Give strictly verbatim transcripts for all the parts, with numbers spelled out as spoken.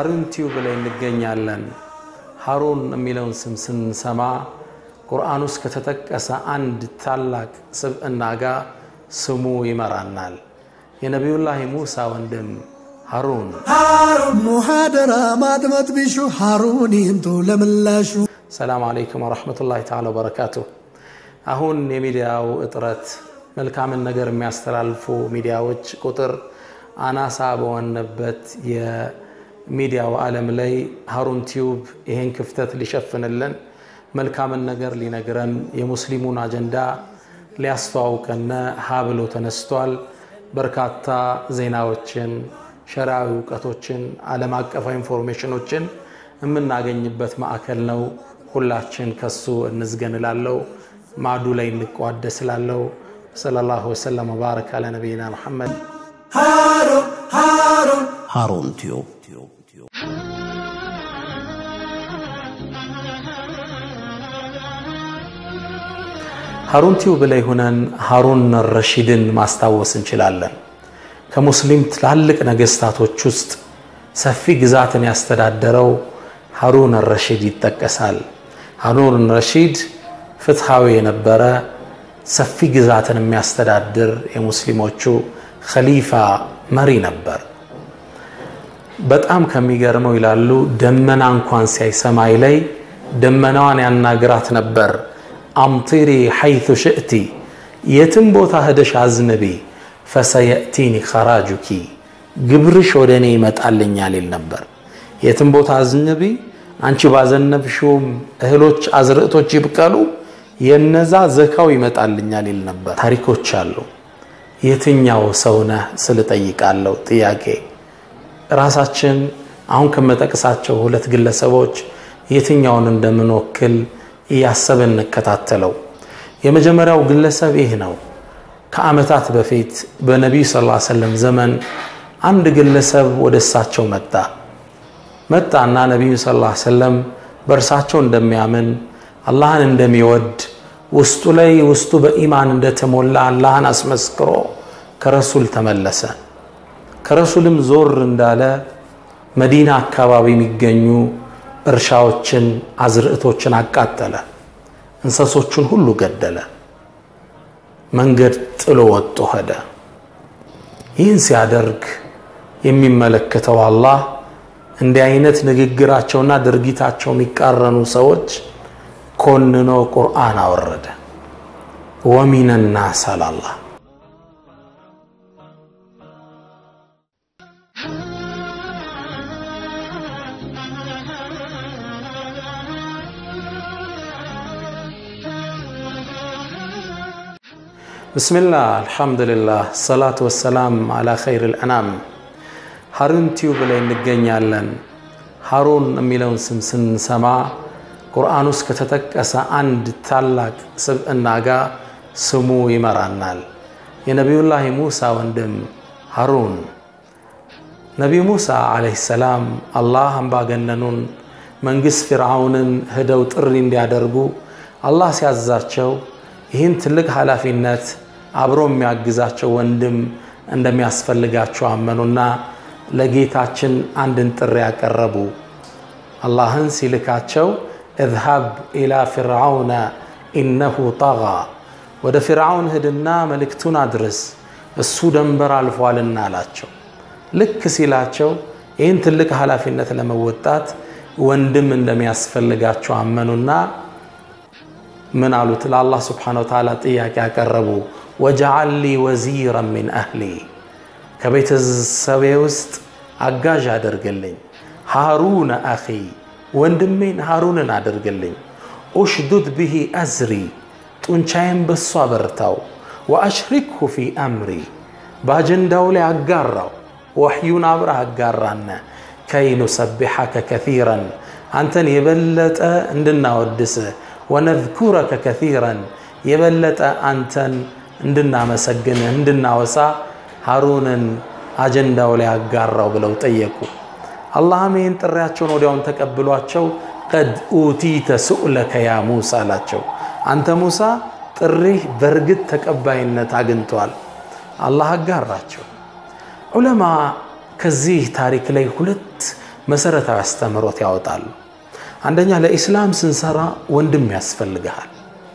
ሀሩን ቲዩብ ላይ እንገኛለን ሀሩን የሚለውን ስም ስንሰማ ቁርአን ውስጥ ከተጠቀሰ አንድ ታላቅ ስብዕና ጋር ስሙ ይመራናል የነብዩላህ ሙሳ ወንድም ሀሩን ሀሩን ሙሐደራ ማድመጥ ቢሹ ሀሩን ይንቱ ለምላሹ ሰላም አለይኩም ወራህመቱላሂ ተዓላ ወበረካቱ አሁን የሚዲያው እጥረት መልካም ነገር የሚያስተላልፉ ሚዲያዎች ቁጥር አናሳ በሆነበት የሚዲያው ዓለም ላይ ሀሩን ቲዩብ ይሄን ክፍተት ሊሸፍንልን መልካም ነገር ሊነግረን የሙስሊሙን አጀንዳ ሊያስተዋውቀን ሀብሎ ተነስቷል በርካታ ዜናዎችን ሸራዊ ዕውቀቶችን ዓለም አቀፍ ኢንፎርሜሽኖችን የምናገኝበት ማዕከል ነው ሁላችን ከሱ እንዝገንላለው ማዱ ላይ እንቋደስላለው ሰለላሁ ዐለይሂ ወሰለም ወባረከ አለ ነብይና መሐመድ ሀሩን ሀሩን ሀሩን ቲዩብ ሀሩን ቲዩብ ላይ ሆነን ሀሩን ረሺድን ማስታወስ እንችላለን ከሙስሊም ትላልቅ ነገስታቶች ውስጥ ሰፊ ግዛትን ያስተዳደረው ሀሩን ረሺድ ይጠቀሳል ሀሩን ረሺድ ፍትሃዊ የነበረ ሰፊ ግዛትን የሚያስተዳድር የሙስሊሞቹ ኸሊፋ መሪ ነበር በጣም ከሚገርመው ይላሉ ደመና እንኳን ሲያይ ሰማይ ላይ ደመናዋን ያናግራት ነበር አምጢሪ حيث شئت የትም ቦታ ሄደሽ አዝነቢ فسيأتيني خراجك ግብርሽ ወደኔ ይመጣልኛል ይል ነበር የትም ቦታ አዝነቢ አንቺ ባዘነብሽውም እህሎች አዝርዕቶች ይብቀሉ የነዛ ዘካው ይመጣልኛል ይል ነበር ታሪኮች አሉ የትኛው ሰው ነህ ስለጠይቃለው ጥያቄ ራሳችን አሁን ከመጠቅሳቸው ሁለት ግለሰቦች የትኛውን እንደምንወክል ያሰበን እንከታተለው የመጀመሪያው ግለሰብ ይሄ ነው ከአመታት በፊት በነብዩ ሰለላሁ ዐለይሂ ወሰለም ዘመን አንድ ግለሰብ ወደሳቸው መጣ መጣና ነብዩ ሰለላሁ ዐለይሂ ወሰለም በርሳቸው እንደሚያምን አላህን እንደሚወድ ውስጡ ላይ ውስጡ በኢማን እንደተሞላ አላህን አስመስክሮ ከረሱል ተመለሰ ከረሱልም ዞር እንዳለ መዲና አካባቢ የሚገኙ እርሻዎችን አዝርዕቶችን አቃጠለ እንሰሶቹን ሁሉ ገደለ መንገድ ጥሎ ወጥቶ ሄደ ይህን ሲያደርግ የሚመለከተው አላህ እንዲህ አይነት ንግግራቸውና ድርጊታቸው የሚቃረኑ ሰዎች ኮንኖ ቁርአን አወረደ ወሚን الناس አላህ بسم الله الحمد لله الصلاة والسلام على خير الأنام ሀሩን ቲዩብ ላይ እንገኛለን ሀሩን የሚለውን ስም ስንሰማ ቁርአን ውስጥ ከተጠቀሰ አንድ ታላቅ ስብዕና ጋር ስሙ ይመራናል የነብዩላህ ሙሳ ወንድም ሀሩን ነብዩ ሙሳ አለይሂ ሰላም አላህ አምባገነኑን መንግስት ፍርዓውንን ሄደው ጥሪ እንዲያደርጉ አላህ ሲያዛቸው ይህን ትልቅ ኃላፊነት አብሮ የሚያግዛቸው ወንድም እንደሚያስፈልጋቸው አመኑና ለጌታችን አንድን ጥሪ ያቀረቡ አላህን ሲልካቸው اذهب الى فرعون انه طغى ወደ ፍርዓውን ሄድና መልእክቱን አድርስ እሱ ደንበር አልፏልና አላቸው ልክ ሲላቸው ይህን ትልቅ ኃላፊነት ለመወጣት ወንድም እንደሚያስፈልጋቸው አመኑና من አሉት ለአላህ Subhanahu Wa Ta'ala ጥያቄ ያቀረቡ وجعل لي وزيرا من اهلي ከቤተሰቤ ውስጥ አጋዥ አድርግልኝ ሃሩን اخي ወንድሜን ሃሩንን አድርግልኝ اشدد به ازري ጡንቻዬን በሱ አበርታው واشركه في امري ባጀንዳው ላይ አጋራው ወህዩን አብራ አጋራና كي نسبحك كثيرا አንተን የበለጠ እንድናወድስ ونذكرك كثيرا يبلت أنتن عندنا مسجن عندنا وسا هارونن أجندة ولا أجرّا بلو تيجو الله مين ترياتشون وديون تقبلواتشو قد أوتيت سؤلك يا موسى لاتشو أنت موسى تريه برجت تقبين نتاجنتوال الله أجرّاتشو علماء كزيه تاريخ لي خلت መሰረታዊ አስተምሮት ያወጣሉ አንደኛ ለኢስላም ስንሰራ ወንድም ያስፈልጋል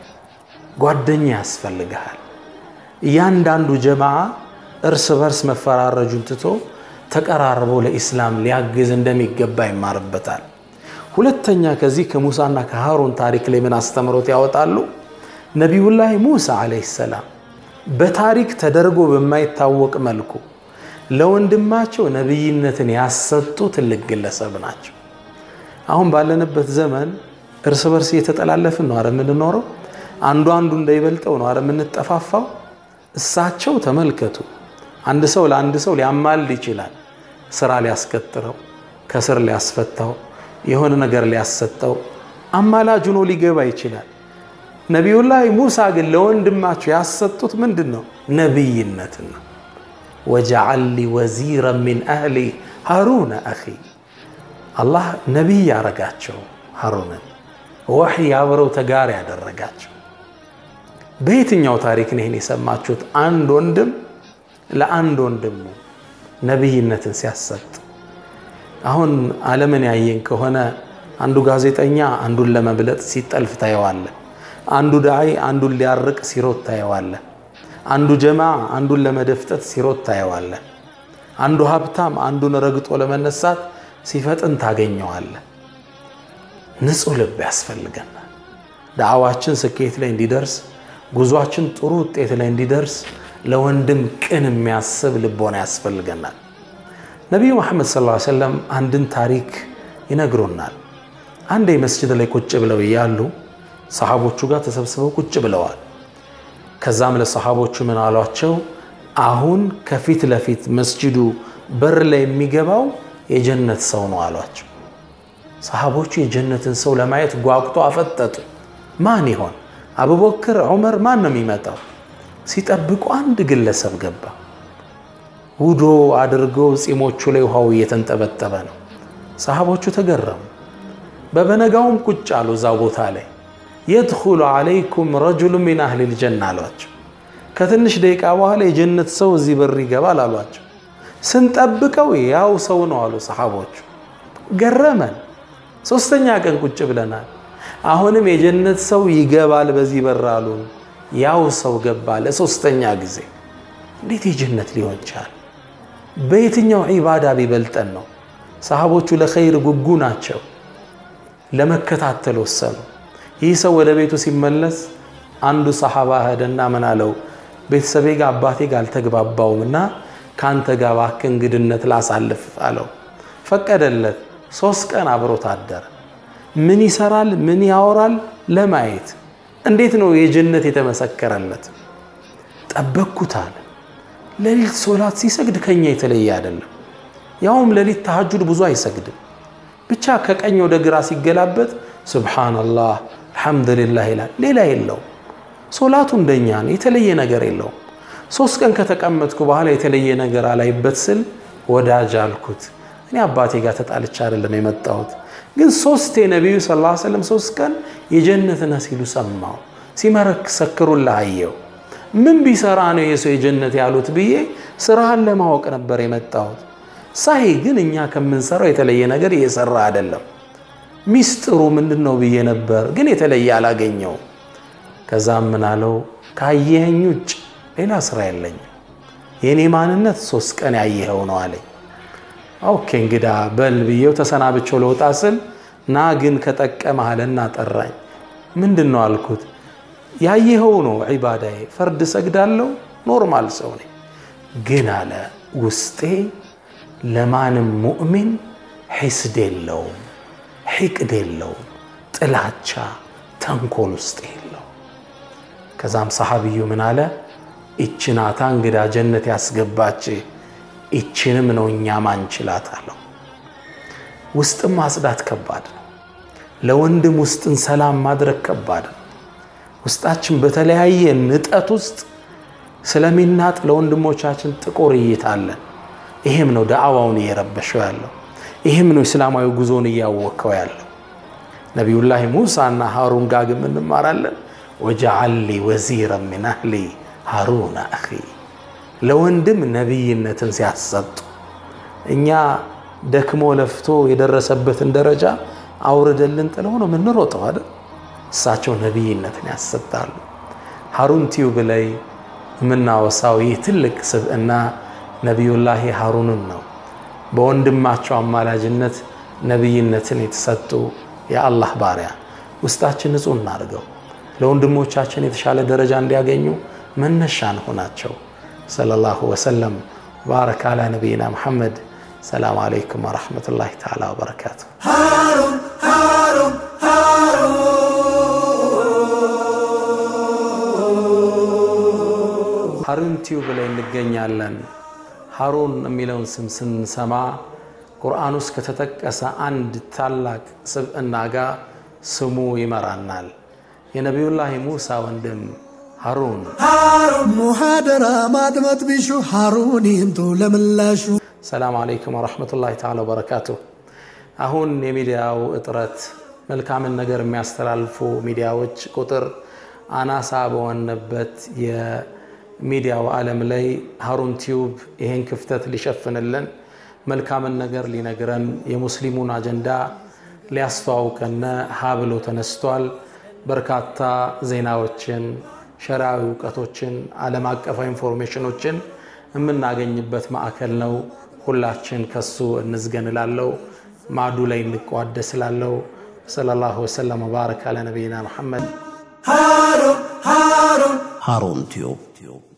ጓደኛ ያስፈልጋል ያንዳንዱ ጀማዓ እርስ በርስ መፈራረጁን ትቶ ተቀራርቦ ለኢስላም ሊያግዝ እንደሚገባ ይማርበታል ሁለተኛ ከዚህ ከሙሳና ከሃሩን ታሪክ ላይ ምን አስተምሮት ያወጣሉ ነብዩላህ ሙሳ አለይሂ ሰላም በታሪክ ተደርጎ በማይታወቅ መልኩ ለወንድማቸው ነብይነትን ያሰጡ ትልቅ ግለሰብ ናቸው አሁን ባለንበት ዘመን እርስ በርስ እየተጠላለፍን ነው አረምን ኖሮ አንዱ አንዱ እንዳይበልጠው ነው አረምን ተጠፋፋው እሳቸው ተመልከቱ አንድ ሰው ለአንድ ሰው ሊያማልድ ይችላል ስራ ሊያስከትረው ከስር ሊያስፈታው የሆነ ነገር ሊያሰጠው አማላጅ ሆኖ ሊገባ ይችላል ነብዩላህ ሙሳ ግን ለወንድማቸው ያሰጡት ምንድነው ነብይነትና وجعل لي وزيرا من اهلي هارون اخي الله ነብይ ያረጋቸው ሃሩንን ወህይ ያብረው ተጋር ያደረጋቸው በየትኛው ታሪክ ነው የሰማችሁት አንድ ወንድም ለአንድ ወንድሙ ነብይነትን ሲያሰጥ አሁን ዓለምን ያየን ከሆነ አንዱ ጋዜጠኛ አንዱን ለመብለጥ ሲጠልፍ ታየዋለ አንዱ ዳይ አንዱን ሊያርቅ ሲሮጥ ታየዋለ አንዱ ጀማዓ አንዱን ለመደፍጠት ሲሮጥ ታየዋለ አንዱ ሀብታም አንዱን ረግጦ ለመነሳት ሲፈጥን ታገኘዋለ ንጹህ ልብ ያስፈልገናል ዳዓዋችን ስኬት ላይ እንዲደርስ ጉዟችን ጥሩ ውጤት ላይ እንዲደርስ ለወንድም ቅን የሚያስብ ልቦና ያስፈልገናል ነብዩ መሐመድ ሰለላሁ ዐለይሂ ወሰለም አንድን ታሪክ ይነግሩናል አንዴ መስጂድ ላይ ቁጭ ብለው ይያሉ ሰሃቦቹ ጋር ተሰብስበው ቁጭ ብለዋል ከዛም ለሰሃቦቹ ምን አሏቸው አሁን ከፊት ለፊት መስጂዱ በር ላይ የሚገባው የጀነት ሰው ነው አሏቸው ሰሃቦቹ የጀነትን ሰው ለማየት ጓጉቶ አፈጠጡ ማን ይሆን አቡበክር ዑመር ማን ነው የሚመጣው ሲጠብቁ አንድ ግለሰብ ገባ ውዶ አድርገው ጺሞቹ ላይ ውሃው እየተንጠበጠበ ነው ሰሃቦቹ ተገረሙ በበነጋውም ቁጭ አሉ ዛው ቦታ ላይ يدخل عليكم رجل من اهل الجنه አሏቸው ከትንሽ ደቂቃ በኋላ የጀነት ሰው እዚህ በር ይገባል አሏቸው ስንጠብቀው ያው ሰው ነው አሉ ሰሃቦቹ ገረመን ሶስተኛ ቀን ቁጭ ብለናል አሁንም የጀነት ሰው ይገባል በዚህ በር አሉ ያው ሰው ገባ ለሶስተኛ ጊዜ እንዴት የጀነት ሊሆን ይችላል በየትኛው ዒባዳ ቢበልጠን ነው ሰሃቦቹ ለኸይር ጉጉ ናቸው ለመከታተል ወሰኑ ይህ ሰው ወደ ቤቱ ሲመለስ አንዱ ሰሃባ ሄደና ምን አለው ቤተሰቤ ጋር አባቴ ጋር አልተግባባውምና ካንተ ጋር ባክ እንግድነት ላሳልፍ አለው ፈቀደለት ሶስት ቀን አብሮት አደረ ምን ይሰራል ምን ያወራል ለማየት እንዴት ነው የጀነት የተመሰከረለት ጠበቅኩታል ለሊት ሶላት ሲሰግድ ከኛ የተለየ አይደለም ያውም ለሊት ተሐጁድ ብዙ አይሰግድም ብቻ ከቀኝ ወደ ግራ ሲገላበት ሱብሃንአላህ አልহামዱሊላህ ይላል ሌላ የለው ሶላቱ እንደኛ ነው የተለየ ነገር የለው ሶስት ቀን ከተቀመጥኩ በኋላ የተለየ ነገር አላይበት ስል ወዳጅ አልኩት እኔ አባቴ ጋር ተጣልቻ አይደለም የመጣሁት ግን ሶስት የነብዩ ሰለላሁ ዐለይሂ ወሰለም ሶስት ቀን የጀነትና ሲሉ ሰማው ሲመረክ ሰክሩላህ አየው ምን ቢሰራ ነው የሰው የጀነት ያሉት ብዬ ስራን ለማወቅ ነበር የመጣሁት ሳይ ግን እኛ ከመንሰራው የተለየ ነገር እየሰራ አይደለም ሚስጥሩ ምንድነው ብዬ ነበር ግን የተለየ አላገኘው ከዛም ምን አለው ካየኸኝ ውጭ ሌላ ስራ የለኝ የኔ ማንነት ሶስት ቀን ያየኸው ነው አለኝ ኦኬ እንግዳ በል ብዬው ተሰናብቸው ለውጣስል ና ግን ከጠቀመሃለና ጠራኝ ምንድነው አልኩት ያየኸው ነው ዒባዳዬ ፈርድ ሰግዳለሁ ኖርማል ሰው ነኝ ግን አለ ውስጤ ለማንም ሙእሚን ሒስድ የለውም ሒቅድ የለውም ጥላቻ ተንኮል ውስጥ የለው ከዛም ሰሃቢዩ ምን አለ እችናታ እንግዳ ጀነት ያስገባች እችንም ነው እኛ ማንችላት አለው ውስጥም ማጽዳት ከባድ ነው ለወንድም ውስጥን ሰላም ማድረግ ከባድ ነው ውስጣችን በተለያየ ንጠት ውስጥ ስለሚናጥ ለወንድሞቻችን ጥቁር እይታለን ይሄም ነው ዳዓዋውን እየረበሸው ያለው ይሄም ነው እስላማዊ ጉዞን እያወከው ያለው ነብዩላህ ሙሳና ሃሩን ጋር ምን እንማራለን ወጀዐል ሊ ወዚራን ሚን አህሊ ሃሩን አኺ ለወንድም ነብይነትን ሲያሰጡ እኛ ደክሞ ለፍቶ የደረሰበትን ደረጃ አውርደልን ጥለው ነው ምን ሮጠው አይደል እሳቸው ነብይነትን ያሰጣሉ ሃሩን ቲዩብ ላይ ምናወሳው ይህ ትልቅ ስብዕና ነብዩላህ ሃሩንን ነው በወንድማቸው አማላጅነት ነብይነትን የተሰጡ የአላህ ባሪያ ውስጣችን ንጹህ እናርገው ለወንድሞቻችን የተሻለ ደረጃ እንዲያገኙ መነሻን ሆናቸው ሰለላሁ ወሰለም ባረከ አላ ነብይና መሐመድ ሰላም አለይኩም ወራህመቱላሂ ተዓላ ወበረካቱ ሃሩን ሃሩን ሃሩን ሃሩን ቲዩብ ላይ እንገኛለን ሃሩን የሚለውን ስም ስንሰማ ቁርአን ውስጥ ከተጠቀሰ አንድ ታላቅ ስብዕና ጋር ስሙ ይመራናል የነብዩላህ ሙሳ ወንድም ሃሩን ሃሩን ሙሐደራ ማድመጥ ቢሹ ሃሩን ይምጡ ለምላሹ ሰላም አለይኩም ወራህመቱላሂ ተዓላ ወበረካቱ አሁን የሚዲያው እጥረት መልካም ነገር የሚያስተላልፉ ሚዲያዎች ቁጥር አናሳ በሆነበት የሚዲያው ዓለም ላይ ሃሩን ቲዩብ ይሄን ክፍተት ሊሸፍንልን መልካም ነገር ሊነግረን የሙስሊሙን አጀንዳ ሊያስተዋውቀን ሀብሎ ተነስቷል በርካታ ዜናዎችን ሸራዊ ዕውቀቶችን ዓለም አቀፍ ኢንፎርሜሽኖችን የምናገኝበት ማዕከል ነው ሁላችን ከሱ እንዝገንላለው ማዱ ላይ እንቋደስላለው ሰለላሁ ዐለይሂ ወባረከ አለ ነብይና መሐመድ ሃሩን ሃሩን ሃሩን ቲዩብ